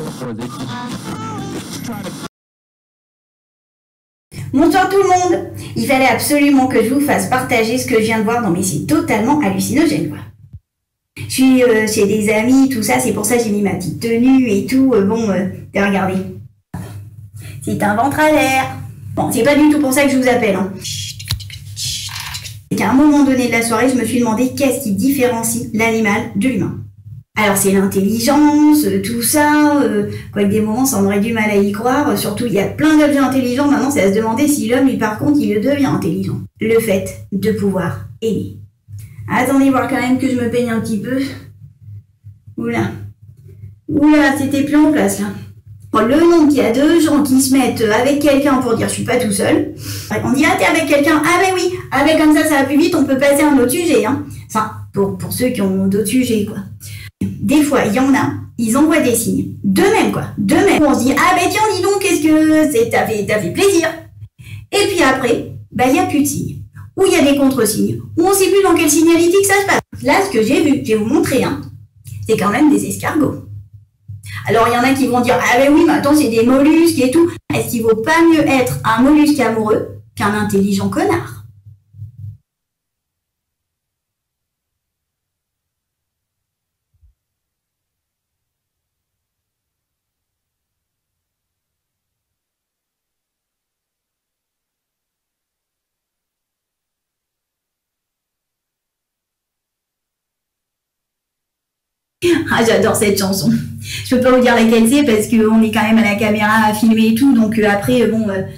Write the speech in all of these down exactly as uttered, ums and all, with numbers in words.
Bonsoir tout le monde. Il fallait absolument que je vous fasse partager ce que je viens de voir. Non mais c'est totalement hallucinogène quoi. Je suis euh, chez des amis, tout ça, c'est pour ça que j'ai mis ma petite tenue et tout. Euh, bon, euh, regardez. C'est un ventre à l'air. Bon, c'est pas du tout pour ça que je vous appelle. Hein. C'est qu'à un moment donné de la soirée, je me suis demandé qu'est-ce qui différencie l'animal de l'humain. Alors c'est l'intelligence, tout ça, euh, quoique des moments ça on aurait du mal à y croire, surtout il y a plein d'objets intelligents, maintenant c'est à se demander si l'homme lui par contre il devient intelligent. Le fait de pouvoir aimer. Attendez voir quand même que je me peigne un petit peu. Oula, oula c'était plus en place là. Bon, le nombre qu'il y a de gens qui se mettent avec quelqu'un pour dire je suis pas tout seul. On dit ah t'es avec quelqu'un, ah ben oui, ah ben comme ça ça va plus vite, on peut passer à un autre sujet. Hein. Enfin, pour, pour ceux qui ont d'autres sujets quoi. Des fois, il y en a, ils envoient des signes. De même, quoi. De même. On se dit, ah ben tiens, dis donc, qu'est-ce que c'est, t'as fait, t'as fait plaisir. Et puis après, bah il n'y a plus de signes. Ou il y a des contre-signes. Ou on ne sait plus dans quelle signalité que ça se passe. Là, ce que j'ai vu, je vais vous montrer, hein, c'est quand même des escargots. Alors, il y en a qui vont dire, ah ben oui, mais attends, c'est des mollusques et tout. Est-ce qu'il vaut pas mieux être un mollusque amoureux qu'un intelligent connard ? Ah, j'adore cette chanson. Je peux pas vous dire laquelle c'est parce qu'on est quand même à la caméra à filmer et tout, donc euh, après, bon... Euh...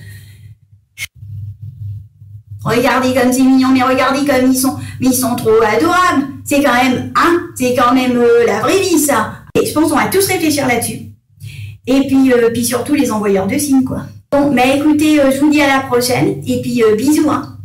Regardez comme c'est mignon, mais regardez comme ils sont, mais ils sont trop adorables. C'est quand même, hein, c'est quand même euh, la vraie vie, ça. Et je pense qu'on va tous réfléchir là-dessus. Et puis, euh, puis surtout les envoyeurs de signes, quoi. Bon, mais écoutez, euh, je vous dis à la prochaine, et puis euh, bisous, hein.